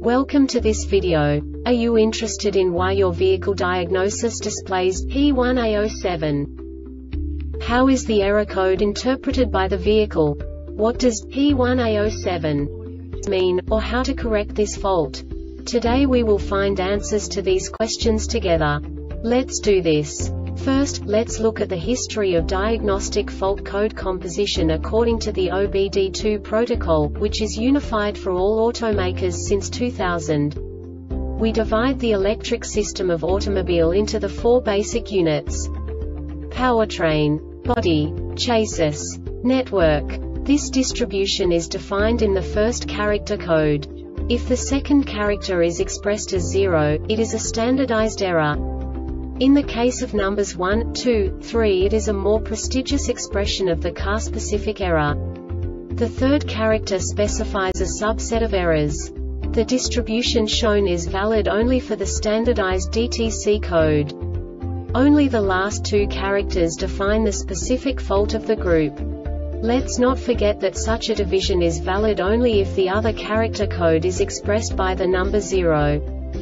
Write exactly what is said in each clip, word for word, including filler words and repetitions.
Welcome to this video. Are you interested in why your vehicle diagnosis displays P one A zero seven? How is the error code interpreted by the vehicle? What does P one A zero seven mean, or how to correct this fault? Today we will find answers to these questions together. Let's do this. First, let's look at the history of diagnostic fault code composition according to the O B D two protocol, which is unified for all automakers since two thousand. We divide the electric system of automobile into the four basic units: powertrain, body, chassis, network. This distribution is defined in the first character code. If the second character is expressed as zero, it is a standardized error. In the case of numbers one, two, three, it is a more prestigious expression of the car-specific error. The third character specifies a subset of errors. The distribution shown is valid only for the standardized D T C code. Only the last two characters define the specific fault of the group. Let's not forget that such a division is valid only if the other character code is expressed by the number zero.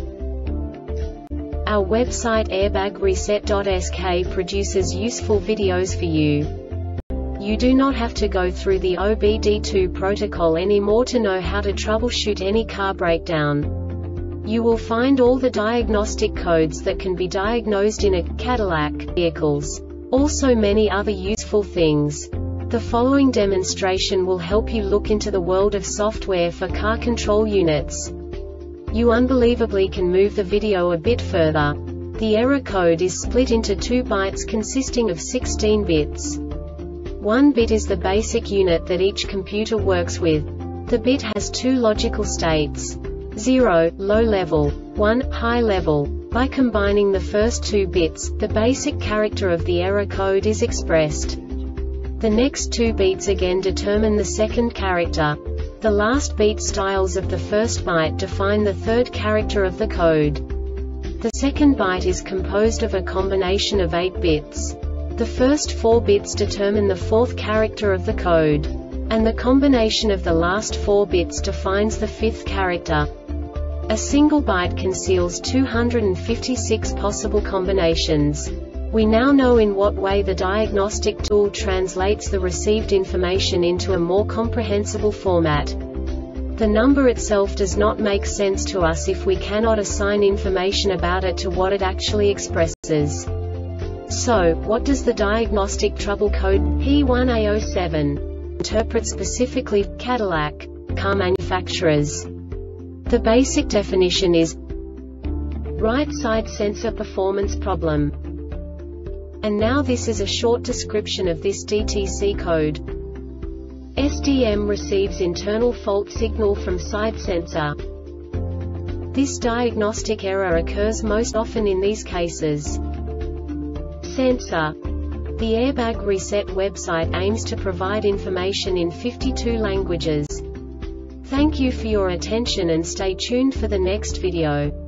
Our website airbag reset dot S K produces useful videos for you. You do not have to go through the O B D two protocol anymore to know how to troubleshoot any car breakdown. You will find all the diagnostic codes that can be diagnosed in a Cadillac vehicles. Also many other useful things. The following demonstration will help you look into the world of software for car control units. You unbelievably can move the video a bit further. The error code is split into two bytes consisting of sixteen bits. One bit is the basic unit that each computer works with. The bit has two logical states: zero, low level, one, high level. By combining the first two bits, the basic character of the error code is expressed. The next two beats again determine the second character. The last beat styles of the first byte define the third character of the code. The second byte is composed of a combination of eight bits. The first four bits determine the fourth character of the code. And the combination of the last four bits defines the fifth character. A single byte conceals two hundred fifty-six possible combinations. We now know in what way the diagnostic tool translates the received information into a more comprehensible format. The number itself does not make sense to us if we cannot assign information about it to what it actually expresses. So, what does the diagnostic trouble code P one A zero seven interpret specifically for Cadillac car manufacturers? The basic definition is right side sensor performance problem. And now this is a short description of this D T C code. S D M receives internal fault signal from side sensor. This diagnostic error occurs most often in these cases. Sensor. The Airbag Reset website aims to provide information in fifty-two languages. Thank you for your attention and stay tuned for the next video.